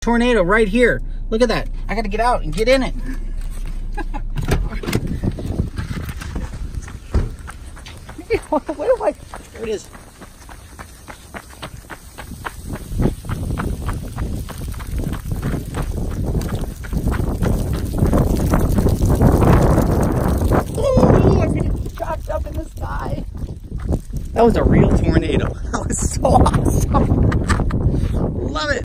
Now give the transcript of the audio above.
tornado right here. Look at that. I got to get out and get in it. Where do I? There it is. Oh, I'm getting chopped up in the sky. That was a real tornado. That was so awesome. Love it.